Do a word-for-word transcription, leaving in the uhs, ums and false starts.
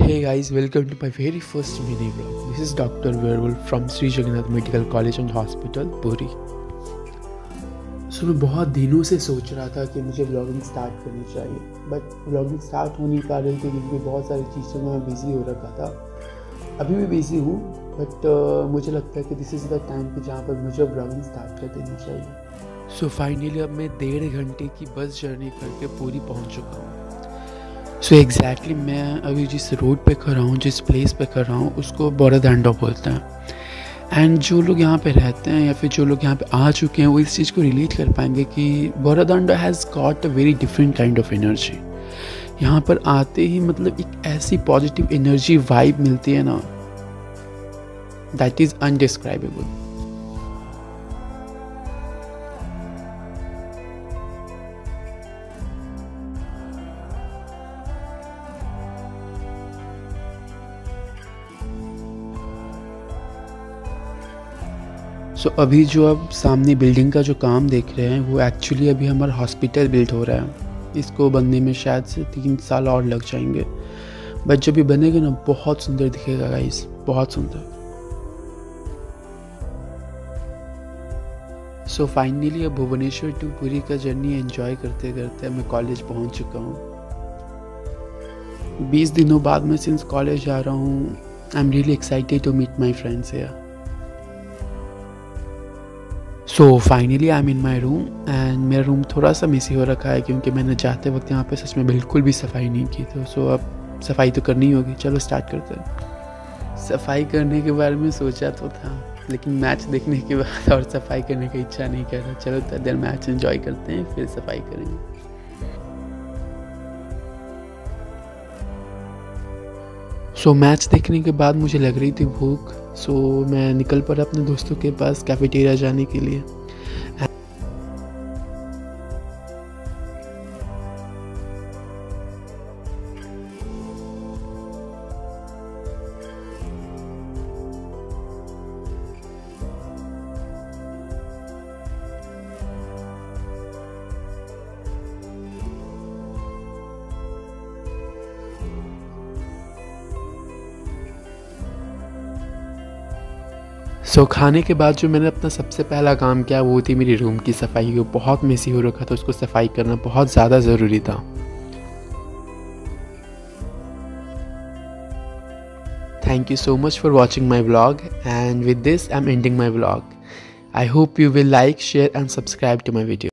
Hey guys, welcome to my very first mini vlog. This is Doctor Werewolf from Sri Jagannath Medical College and Hospital, Puri. So मैं बहुत दिनों से सोच रहा था कि मुझे व्लॉगिंग स्टार्ट करनी चाहिए, बट व्लॉगिंग स्टार्ट हो नहीं पा रही थी क्योंकि बहुत सारी चीज़ों में मैं बिज़ी हो रखा था। अभी भी बिज़ी हूँ, बट uh, मुझे लगता है कि दिस इज़ द टाइम कि जहाँ पर मुझे व्लॉगिंग स्टार्ट कर देनी चाहिए। सो so फाइनली अब मैं डेढ़ घंटे की बस जर्नी करके पूरी पहुँच चुका हूँ। सो so एग्जैक्टली exactly मैं अभी जिस रोड पे खड़ा हूँ, जिस प्लेस पे खड़ा हूँ, उसको बोरादांडा बोलते हैं। एंड जो लोग यहाँ पे रहते हैं या फिर जो लोग यहाँ पे आ चुके हैं वो इस चीज़ को रिलेट कर पाएंगे कि Boradanda has got a very different kind of energy. यहाँ पर आते ही मतलब एक ऐसी पॉजिटिव एनर्जी वाइब मिलती है ना, that is indescribable. So so, अभी जो आप सामने बिल्डिंग का जो काम देख रहे हैं वो एक्चुअली अभी हमारा हॉस्पिटल बिल्ड हो रहा है। इसको बनने में शायद से तीन साल और लग जाएंगे, बट जब ये बनेगा ना बहुत सुंदर दिखेगा गाइस, बहुत सुंदर। सो फाइनली अब भुवनेश्वर टू पुरी का जर्नी एंजॉय करते करते मैं कॉलेज पहुंच चुका हूँ। बीस दिनों बाद मैं सिंस कॉलेज आ रहा हूँ। I am really excited to meet my friends here. So finally I am in my room and मेरा रूम थोड़ा सा मिसी हो रखा है क्योंकि मैंने जाते वक्त यहाँ पे सच में बिल्कुल भी सफाई नहीं की थी। सो अब सफाई तो करनी होगी, चलो स्टार्ट करते हैं। सफाई करने के बारे में सोचा तो था, लेकिन मैच देखने के बाद और सफाई करने की इच्छा नहीं कर रहा। चलो थोड़ा देर मैच एंजॉय करते हैं, फिर सफाई करेंगे। सो so, मैच देखने के बाद मुझे लग रही थी भूख। सो so, मैं निकल पड़ा अपने दोस्तों के पास कैफेटेरिया जाने के लिए। सो so, खाने के बाद जो मैंने अपना सबसे पहला काम किया वो थी मेरी रूम की सफाई। वो बहुत मेसी हो रखा था, उसको सफाई करना बहुत ज़्यादा ज़रूरी था। Thank you so much for watching my vlog and with this I am ending my vlog. I hope you will like, share and subscribe to my video.